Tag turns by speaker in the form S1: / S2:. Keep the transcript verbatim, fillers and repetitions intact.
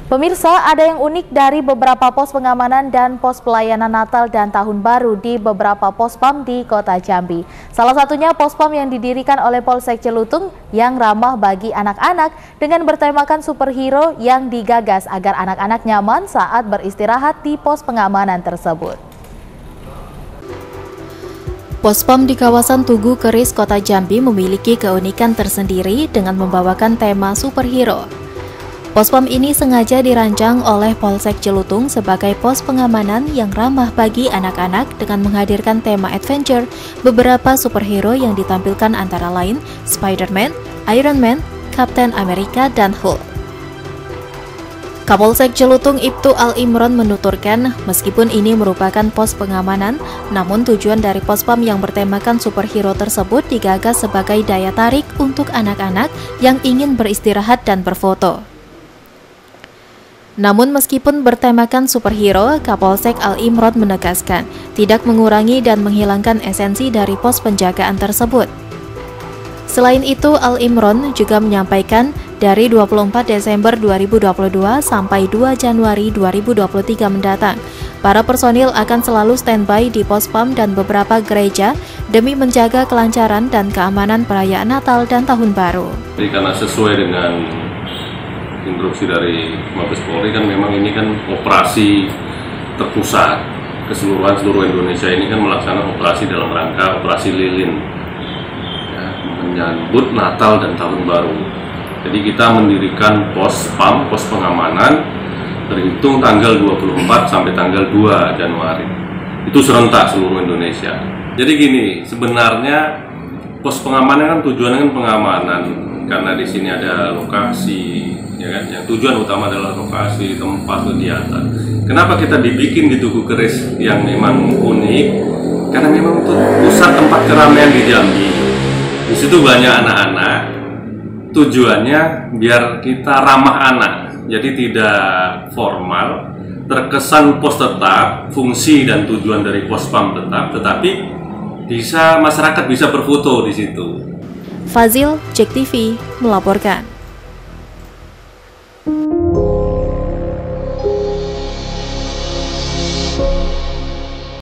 S1: Pemirsa, ada yang unik dari beberapa pos pengamanan dan pos pelayanan Natal dan Tahun Baru di beberapa pospam di Kota Jambi. Salah satunya pospam yang didirikan oleh Polsek Celutung yang ramah bagi anak-anak dengan bertemakan superhero yang digagas agar anak-anak nyaman saat beristirahat di pos pengamanan tersebut. Pospam di kawasan Tugu Keris, Kota Jambi memiliki keunikan tersendiri dengan membawakan tema superhero. Pospam ini sengaja dirancang oleh Polsek Celutung sebagai pos pengamanan yang ramah bagi anak-anak dengan menghadirkan tema adventure beberapa superhero yang ditampilkan antara lain Spider-Man, Iron Man, Captain America, dan Hulk. Kapolsek Celutung Ibtu Al Imron menuturkan, meskipun ini merupakan pos pengamanan, namun tujuan dari pospam yang bertemakan superhero tersebut digagas sebagai daya tarik untuk anak-anak yang ingin beristirahat dan berfoto. Namun meskipun bertemakan superhero, Kapolsek Al Imron menegaskan tidak mengurangi dan menghilangkan esensi dari pos penjagaan tersebut. Selain itu, Al Imron juga menyampaikan dari dua puluh empat Desember dua ribu dua puluh dua sampai dua Januari dua ribu dua puluh tiga mendatang, para personil akan selalu standby di pospam dan beberapa gereja demi menjaga kelancaran dan keamanan perayaan Natal dan Tahun Baru.
S2: Jadi karena sesuai dengan instruksi dari Mabes Polri, kan memang ini kan operasi terpusat keseluruhan seluruh Indonesia ini kan melaksanakan operasi dalam rangka operasi lilin ya, menyambut Natal dan Tahun Baru. Jadi kita mendirikan pos pam, pos pengamanan terhitung tanggal dua puluh empat sampai tanggal dua Januari. Itu serentak seluruh Indonesia. Jadi gini, sebenarnya pos pengamanan kan tujuannya kan pengamanan karena di sini ada lokasi, ya kan? Yang tujuan utama adalah lokasi, tempat kegiatan. Kenapa kita dibikin di Tugu Keris yang memang unik? Karena memang itu pusat tempat keramaian di Jambi. Di situ banyak anak-anak. Tujuannya biar kita ramah anak, jadi tidak formal, terkesan pos tetap, fungsi dan tujuan dari pospam tetap, tetapi bisa masyarakat bisa berfoto di situ.
S1: Fazil, Jek T V, melaporkan.